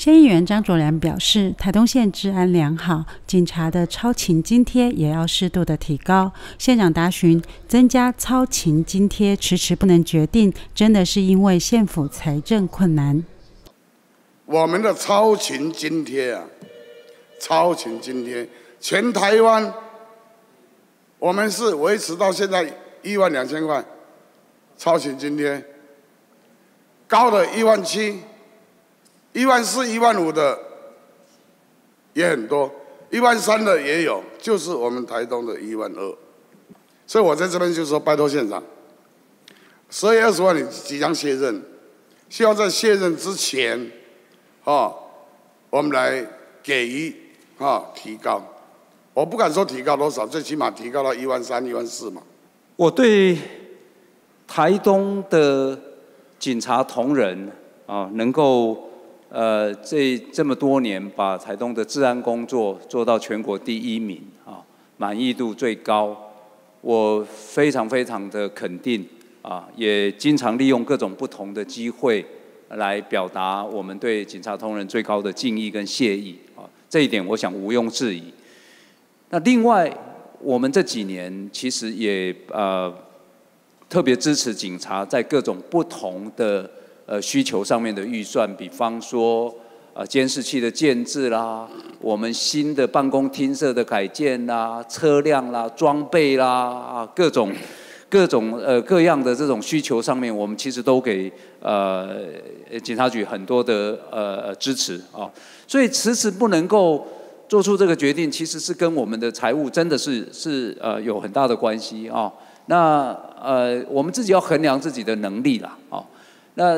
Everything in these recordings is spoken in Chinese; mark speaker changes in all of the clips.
Speaker 1: 县议员张卓良表示，台东县治安良好，警察的超勤津贴也要适度的提高。县长答询，增加超勤津贴迟迟不能决定，真的是因为县府财政困难。
Speaker 2: 我们的超勤津贴啊，超勤津贴，全台湾我们是维持到现在12000块，超勤津贴，高的17000。14000、15000的也很多，13000的也有，就是我们台东的12000。所以我在这边就说，拜托县长，12月20号你即将卸任，希望在卸任之前，我们来给予提高。我不敢说提高多少，最起码提高到13000、14000嘛。
Speaker 3: 我对台东的警察同仁能够这么多年把台东的治安工作做到全国第1名满意度最高，我非常非常的肯定也经常利用各种不同的机会来表达我们对警察同仁最高的敬意跟谢意这一点我想毋庸置疑。那另外，我们这几年其实也特别支持警察在各种不同的需求上面的预算，比方说监视器的建制啦，我们新的办公厅舍的改建啦，车辆啦，装备啦各种各样的这种需求上面，我们其实都给警察局很多的支持所以迟迟不能够做出这个决定，其实是跟我们的财务真的是有很大的关系那我们自己要衡量自己的能力啦那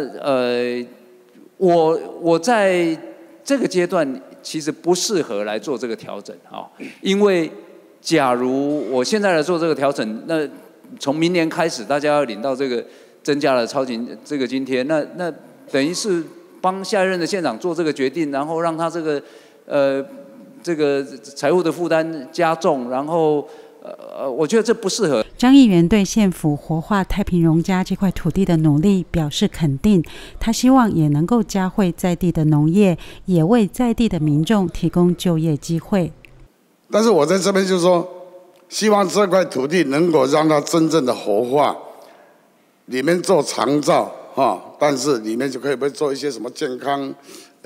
Speaker 3: 我在这个阶段其实不适合来做这个调整因为假如我现在来做这个调整，那从明年开始大家要领到这个增加了超勤这个津贴，那等于是帮下一任的县长做这个决定，然后让他这个财务的负担加重，然后我觉得这不适合。
Speaker 1: 张议员对县府活化太平荣家这块土地的努力表示肯定，他希望也能够嘉惠在地的农业，也为在地的民众提供就业机会。
Speaker 2: 但是我在这边就说，希望这块土地能够让它真正的活化，里面做长照但是里面就可以不做一些什么健康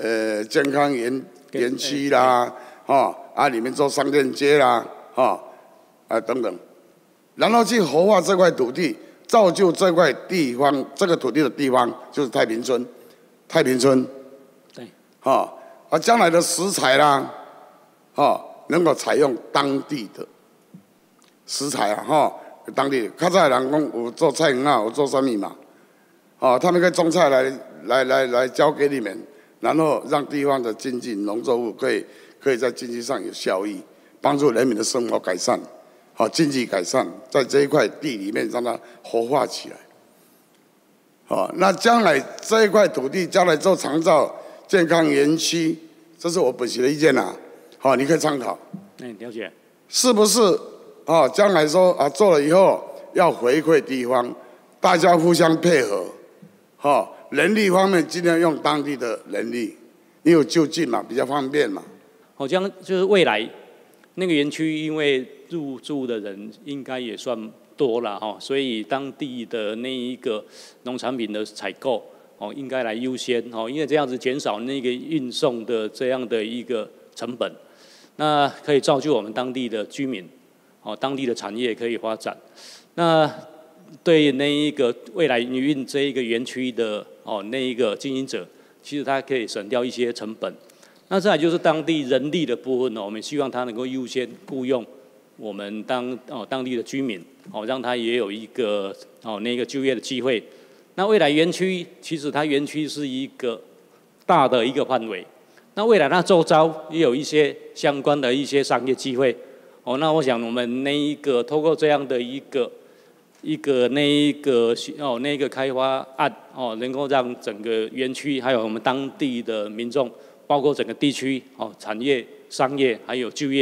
Speaker 2: 园区啦里面做商店街啦等等，然后去活化这块土地，造就这块地方，这个土地的地方就是太平村，对，将来的食材啦，能够采用当地的食材当地较早的人讲有做菜园有做什么嘛，他们可以种菜来交给你们，然后让地方的经济农作物可以在经济上有效益，帮助人民的生活改善。经济改善，在这一块地里面让它活化起来。那将来这一块土地将来做长照健康园区，这是我本席的意见你可以参考。
Speaker 4: 了解。
Speaker 2: 是不是将来说做了以后要回馈地方，大家互相配合。人力方面尽量用当地的人力，你有就近嘛，比较方便嘛。
Speaker 4: 将就是未来那个园区，因为入住的人应该也算多了所以当地的那一个农产品的采购应该来优先因为这样子减少那个运送的这样的一个成本，那可以造就我们当地的居民当地的产业可以发展。那对那一个未来营运这一个园区的那一个经营者，其实他可以省掉一些成本。那再来就是当地人力的部分我们希望他能够优先雇用我们当地的居民让他也有一个那个就业的机会。那未来园区其实它园区是一个大的一个范围，那未来它周遭也有一些相关的一些商业机会那我想我们那一个透过这样的一个那个开发案能够让整个园区还有我们当地的民众，包括整个地区产业、商业还有就业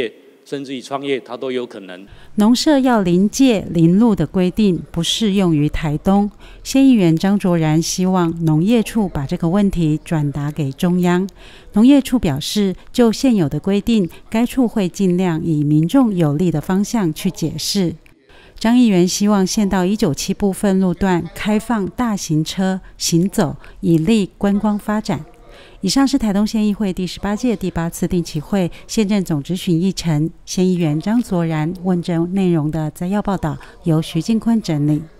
Speaker 4: 甚至于创业，它都有可能。
Speaker 1: 农舍要临界临路的规定不适用于台东。县议员张卓然希望农业处把这个问题转达给中央。农业处表示，就现有的规定，该处会尽量以民众有利的方向去解释。张议员希望县道197部分路段开放大型车行走，以利观光发展。以上是台东县议会第18届第8次定期会县政总质询议程，县议员张卓然问政内容的摘要报道，由徐静坤整理。